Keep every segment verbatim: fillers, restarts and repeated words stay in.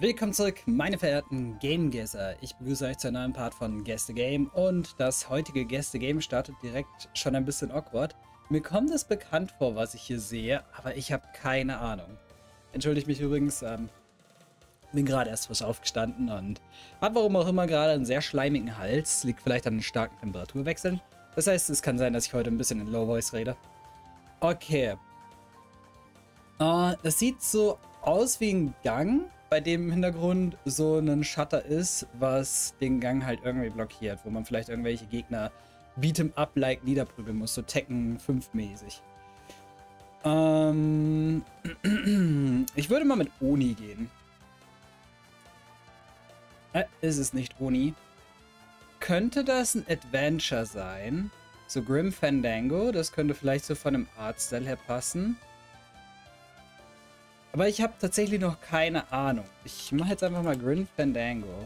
Willkommen zurück, meine verehrten Game-Guesser. Ich begrüße euch zu einem neuen Part von Guess the Game und das heutige Guess the Game startet direkt schon ein bisschen awkward. Mir kommt es bekannt vor, was ich hier sehe, aber ich habe keine Ahnung. Entschuldigt mich übrigens, ähm, bin gerade erst frisch aufgestanden und habe warum auch immer gerade einen sehr schleimigen Hals. Liegt vielleicht an den starken Temperaturwechseln. Das heißt, es kann sein, dass ich heute ein bisschen in Low Voice rede. Okay. Uh, das sieht so aus wie ein Gang, bei dem im Hintergrund so ein Shutter ist, was den Gang halt irgendwie blockiert, wo man vielleicht irgendwelche Gegner Beat'em-up-like niederprügeln muss, so Tekken fünf mäßig. Ähm, ich würde mal mit Oni gehen. Äh, ist es nicht Oni? Könnte das ein Adventure sein? So Grim Fandango, das könnte vielleicht so von einem Artstyle her passen. Aber ich habe tatsächlich noch keine Ahnung. Ich mache jetzt einfach mal Grim Fandango.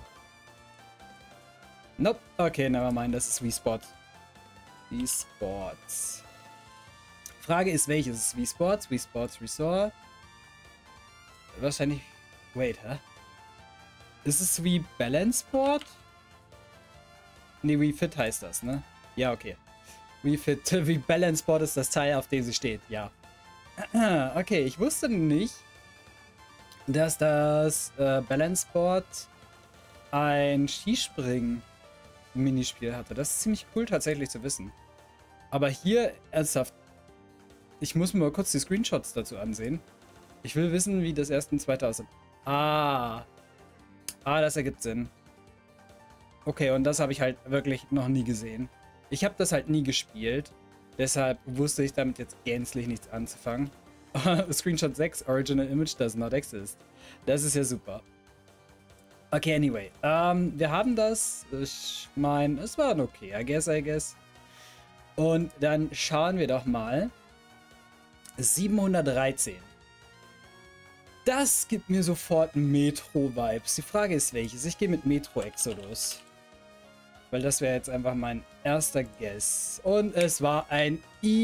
Nope. Okay, nevermind, das ist Wii Sports. Wii Sports. Frage ist, welches? Ist Wii Sports? Wii Sports Resort? Wahrscheinlich... Wait, hä? Ist es Wii Balance Sport? Ne, Wii Fit heißt das, ne? Ja, okay. Wii Fit, Wii Balance Sport ist das Teil, auf dem sie steht, ja. Okay, ich wusste nicht, dass das äh, Balance Board ein Skispringen-Minispiel hatte. Das ist ziemlich cool tatsächlich zu wissen. Aber hier, ernsthaft, ich muss mir mal kurz die Screenshots dazu ansehen. Ich will wissen, wie das erste und zweite aussieht. Ah. Ah, das ergibt Sinn. Okay, und das habe ich halt wirklich noch nie gesehen. Ich habe das halt nie gespielt. Deshalb wusste ich damit jetzt gänzlich nichts anzufangen. Screenshot sechs, Original Image does not exist. Das ist ja super. Okay, anyway. Ähm, wir haben das. Ich meine, es war ein okay, I guess, I guess. Und dann schauen wir doch mal. siebenhundertdreizehn. Das gibt mir sofort Metro-Vibes. Die Frage ist welches. Ich gehe mit Metro Exodus. Weil das wäre jetzt einfach mein erster Guess. Und es war ein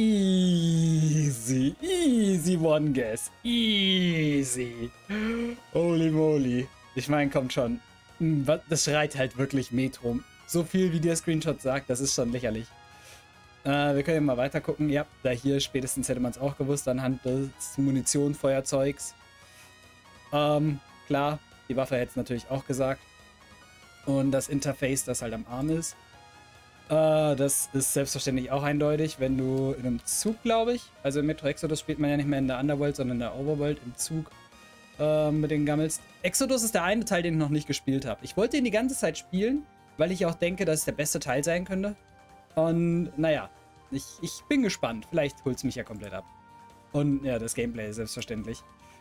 easy, easy one Guess. Easy. Holy moly. Ich meine, kommt schon. Das schreit halt wirklich Metro. So viel wie der Screenshot sagt, das ist schon lächerlich. Äh, wir können ja mal weiter gucken. Ja, da hier spätestens hätte man es auch gewusst, anhand des Munitionfeuerzeugs. Ähm, klar, die Waffe hätte es natürlich auch gesagt. Und das Interface, das halt am Arm ist. Äh, das ist selbstverständlich auch eindeutig, wenn du in einem Zug, glaube ich, also in Metro Exodus spielt man ja nicht mehr in der Underworld, sondern in der Overworld im Zug äh, mit den Gammels. Exodus ist der eine Teil, den ich noch nicht gespielt habe. Ich wollte ihn die ganze Zeit spielen, weil ich auch denke, dass es der beste Teil sein könnte. Und naja, ich, ich bin gespannt. Vielleicht holt es mich ja komplett ab. Und ja, das Gameplay selbstverständlich.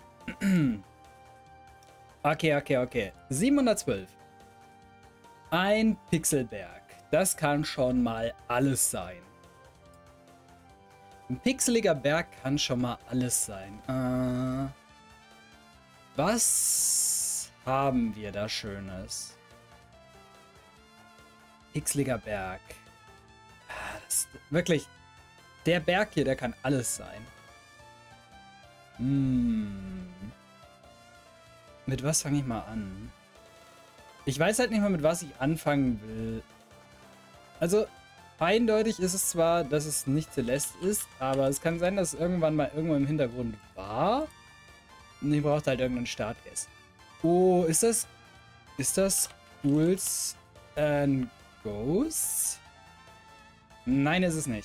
Okay, okay, okay. siebenhundertzwölf. Ein Pixelberg. Das kann schon mal alles sein. Ein pixeliger Berg kann schon mal alles sein. Äh, was haben wir da Schönes? Pixeliger Berg. Das, wirklich, der Berg hier, der kann alles sein. Hm. Mit was fange ich mal an? Ich weiß halt nicht mal, mit was ich anfangen will. Also, eindeutig ist es zwar, dass es nicht Celeste ist, aber es kann sein, dass es irgendwann mal irgendwo im Hintergrund war. Und ich brauche halt irgendeinen Startguess. Oh, ist das... Ist das Ghouls and Ghosts? Nein, ist es nicht.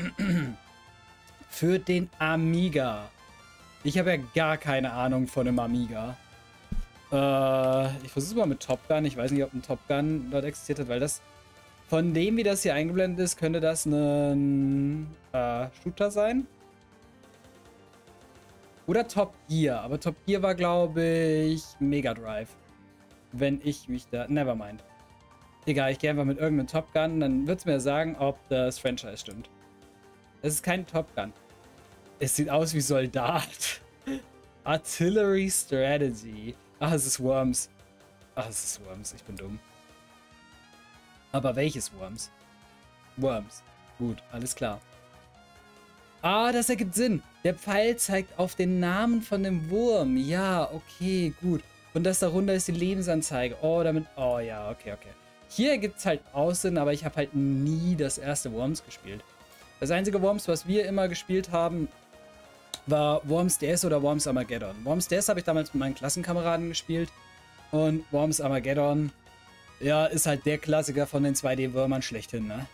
Für den Amiga. Ich habe ja gar keine Ahnung von einem Amiga. Äh, ich versuche mal mit Top Gun. Ich weiß nicht, ob ein Top Gun dort existiert hat, weil das von dem, wie das hier eingeblendet ist, könnte das ein äh, Shooter sein. Oder Top Gear. Aber Top Gear war, glaube ich, Mega Drive. Wenn ich mich da... Nevermind. Egal, ich gehe einfach mit irgendeinem Top Gun. Dann wird es mir sagen, ob das Franchise stimmt. Es ist kein Top Gun. Es sieht aus wie Soldat. Artillery Strategy. Ach, es ist Worms. Ach, es ist Worms. Ich bin dumm. Aber welches Worms? Worms. Gut, alles klar. Ah, das ergibt Sinn. Der Pfeil zeigt auf den Namen von dem Wurm. Ja, okay, gut. Und das darunter ist die Lebensanzeige. Oh, damit... Oh ja, okay, okay. Hier gibt es halt Aussehen, aber ich habe halt nie das erste Worms gespielt. Das einzige Worms, was wir immer gespielt haben, war Worms D S oder Worms Armageddon. Worms D S habe ich damals mit meinen Klassenkameraden gespielt. Und Worms Armageddon, ja, ist halt der Klassiker von den zwei D-Würmern schlechthin, ne?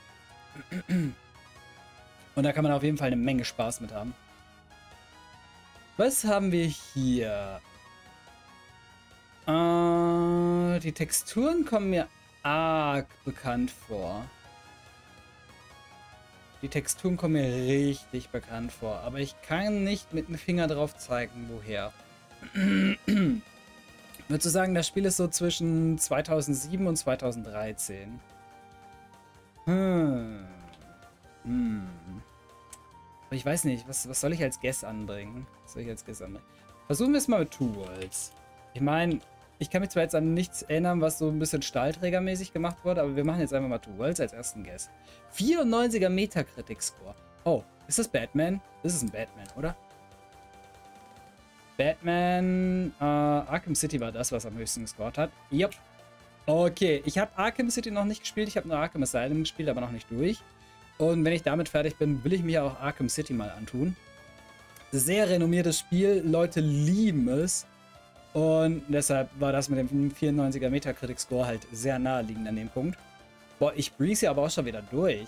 Und da kann man auf jeden Fall eine Menge Spaß mit haben. Was haben wir hier? Äh, die Texturen kommen mir arg bekannt vor. Die Texturen kommen mir richtig bekannt vor, aber ich kann nicht mit dem Finger drauf zeigen, woher. Ich würde sagen, das Spiel ist so zwischen zweitausendsieben und zweitausenddreizehn. Hm. Hm. Aber ich weiß nicht, was, was soll ich als Guess anbringen? Was soll ich als Guess anbringen? Versuchen wir es mal mit Two Worlds. Ich meine, ich kann mich zwar jetzt an nichts erinnern, was so ein bisschen Stahlträgermäßig gemacht wurde, aber wir machen jetzt einfach mal Two Worlds als ersten Guess. vierundneunziger Metacritic-Score. Oh, ist das Batman? Das ist ein Batman, oder? Batman, äh, Arkham City war das, was am höchsten gescored hat. Jupp. Okay, ich habe Arkham City noch nicht gespielt, ich habe nur Arkham Asylum gespielt, aber noch nicht durch. Und wenn ich damit fertig bin, will ich mir auch Arkham City mal antun. Sehr renommiertes Spiel, Leute lieben es. Und deshalb war das mit dem vierundneunziger Metacritic-Score halt sehr naheliegend an dem Punkt. Boah, ich breeze hier aber auch schon wieder durch.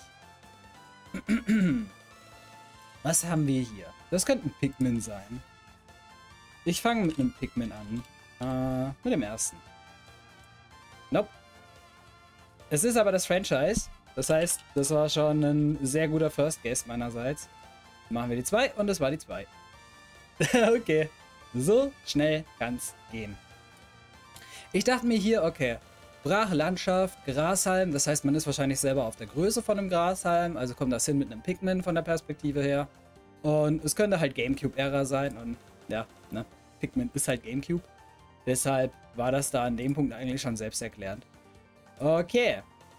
Was haben wir hier? Das könnte ein Pikmin sein. Ich fange mit einem Pikmin an. Äh, mit dem ersten. Nope. Es ist aber das Franchise. Das heißt, das war schon ein sehr guter First Guess meinerseits. Machen wir die zwei und das war die zwei. Okay. So schnell kann's gehen. Ich dachte mir hier, okay, brache Landschaft, Grashalm, das heißt, man ist wahrscheinlich selber auf der Größe von einem Grashalm, also kommt das hin mit einem Pikmin von der Perspektive her. Und es könnte halt Gamecube-Ära sein und ja, ne, Pikmin ist halt Gamecube. Deshalb war das da an dem Punkt eigentlich schon selbsterklärend. Okay.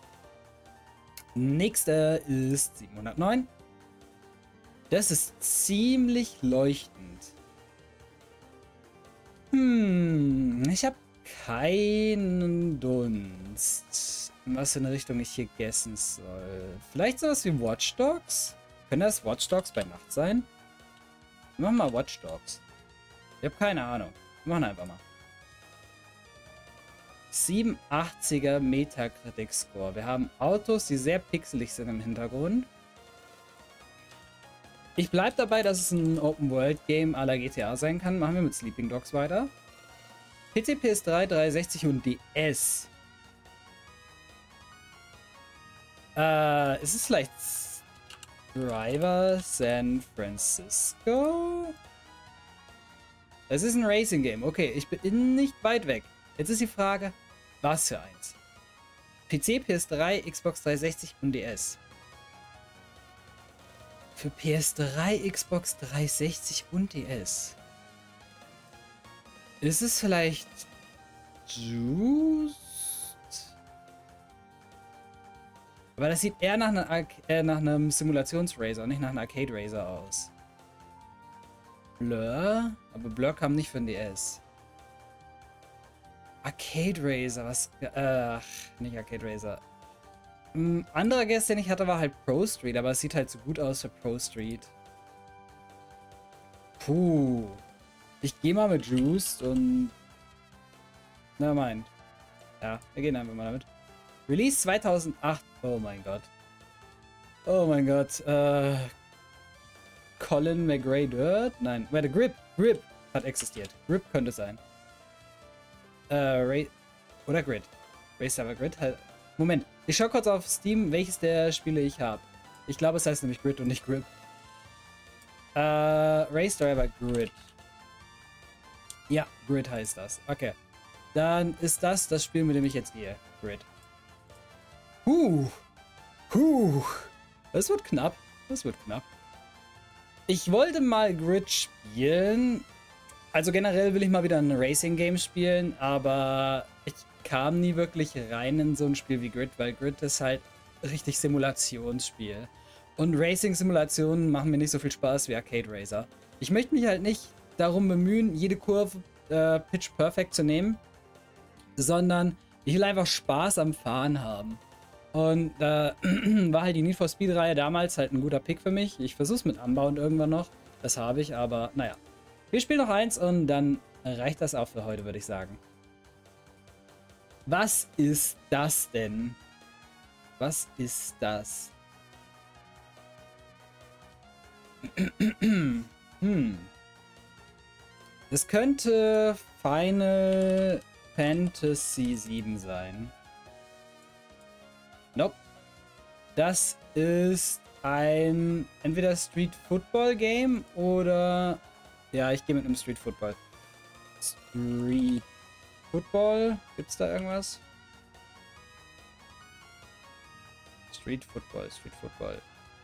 Nächster ist siebenhundertneun. Das ist ziemlich leuchtend. Hm, ich habe keinen Dunst, in was für eine Richtung ich hier guessen soll. Vielleicht sowas wie Watch Dogs? Können das Watch Dogs bei Nacht sein? Wir machen mal Watch Dogs. Ich habe keine Ahnung. Wir machen einfach mal. siebenundachtziger Metacritic Score. Wir haben Autos, die sehr pixelig sind im Hintergrund. Ich bleibe dabei, dass es ein Open-World-Game à la G T A sein kann. Machen wir mit Sleeping Dogs weiter. P C, P S drei, dreihundertsechzig und D S. Äh, ist es vielleicht Driver San Francisco? Es ist ein Racing-Game. Okay, ich bin nicht weit weg. Jetzt ist die Frage, was für eins? P C, P S drei, Xbox dreihundertsechzig und D S. Für P S drei, Xbox dreihundertsechzig und D S. Ist es vielleicht Juiced? Aber das sieht eher nach, einer, äh, nach einem Simulationsracer, nicht nach einem Arcade Racer aus. Blur? Aber Blur kam nicht für den D S. Arcade Racer, was... Ach, nicht Arcade Racer. Ein anderer Guest, den ich hatte, war halt Pro Street, aber es sieht halt so gut aus für Pro Street. Puh. Ich gehe mal mit Juiced und... Na mein. Ja, wir gehen einfach mal damit. Release zweitausendacht. Oh mein Gott. Oh mein Gott. Äh... Colin McRae Dirt? Nein, warte, Grip. Grip hat existiert. Grip könnte sein. Äh, Ray... Oder Grid. Race Driver Grid halt... Moment, ich schau kurz auf Steam, welches der Spiele ich habe. Ich glaube, es heißt nämlich Grid und nicht Grip. Äh, Race Driver Grid. Ja, Grid heißt das. Okay. Dann ist das das Spiel, mit dem ich jetzt gehe. Grid. Huh. Huh. Das wird knapp. Das wird knapp. Ich wollte mal Grid spielen. Also generell will ich mal wieder ein Racing-Game spielen, aber ich kam nie wirklich rein in so ein Spiel wie Grid, weil Grid ist halt richtig Simulationsspiel. Und Racing-Simulationen machen mir nicht so viel Spaß wie Arcade Racer. Ich möchte mich halt nicht darum bemühen, jede Kurve äh, Pitch Perfect zu nehmen, sondern ich will einfach Spaß am Fahren haben. Und da äh, war halt die Need for Speed-Reihe damals halt ein guter Pick für mich. Ich versuche es mit Unbound irgendwann noch. Das habe ich, aber naja. Wir spielen noch eins und dann reicht das auch für heute, würde ich sagen. Was ist das denn? Was ist das? hm. Das könnte Final Fantasy sieben sein. Nope. Das ist ein entweder Street Football Game oder... Ja, ich gehe mit einem Street Football. Street Football? Gibt's da irgendwas? Street Football, Street Football.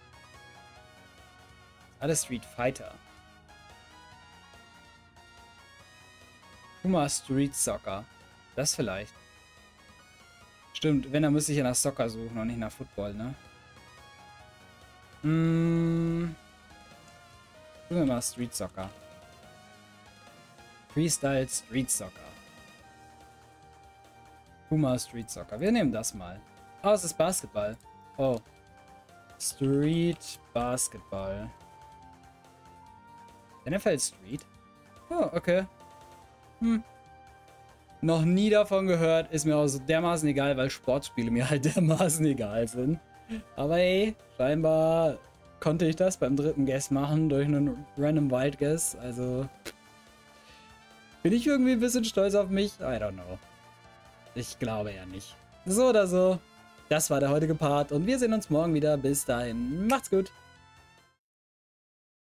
Alles Street Fighter. Puma Street Soccer. Das vielleicht. Stimmt, wenn, dann müsste ich ja nach Soccer suchen und nicht nach Football, ne? Hm. Tun wir mal Street Soccer. Freestyle Street Soccer. Puma Street Soccer. Wir nehmen das mal. Oh, es ist Basketball. Oh. Street Basketball. N F L Street? Oh, okay. Hm. Noch nie davon gehört. Ist mir auch so dermaßen egal, weil Sportspiele mir halt dermaßen egal sind. Aber ey, scheinbar konnte ich das beim dritten Guess machen durch einen Random Wild Guess. Also bin ich irgendwie ein bisschen stolz auf mich? I don't know. Ich glaube ja nicht. So oder so. Das war der heutige Part und wir sehen uns morgen wieder. Bis dahin. Macht's gut.